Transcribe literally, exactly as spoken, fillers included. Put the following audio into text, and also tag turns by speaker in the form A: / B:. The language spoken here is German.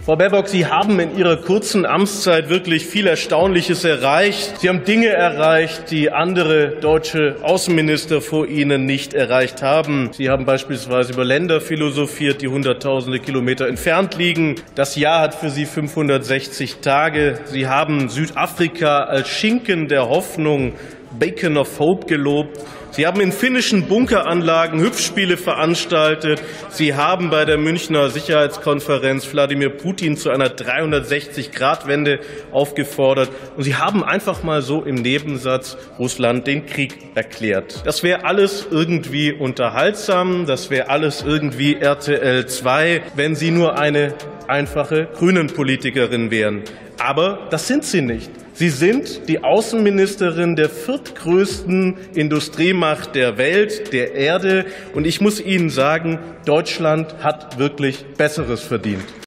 A: Frau Baerbock, Sie haben in Ihrer kurzen Amtszeit wirklich viel Erstaunliches erreicht. Sie haben Dinge erreicht, die andere deutsche Außenminister vor Ihnen nicht erreicht haben. Sie haben beispielsweise über Länder philosophiert, die hunderttausende Kilometer entfernt liegen. Das Jahr hat für Sie fünfhundertsechzig Tage. Sie haben Südafrika als Schinken der Hoffnung, Beacon of Hope, gelobt. Sie haben in finnischen Bunkeranlagen Hüpfspiele veranstaltet. Sie haben bei der Münchner Sicherheitskonferenz Wladimir Putin zu einer dreihundertsechzig Grad Wende aufgefordert. Und Sie haben einfach mal so im Nebensatz Russland den Krieg erklärt. Das wäre alles irgendwie unterhaltsam, das wäre alles irgendwie R T L zwei, wenn Sie nur eine einfache Grünen-Politikerin wären. Aber das sind Sie nicht. Sie sind die Außenministerin der viertgrößten Industriemacht der Welt, der Erde. Und ich muss Ihnen sagen, Deutschland hat wirklich Besseres verdient.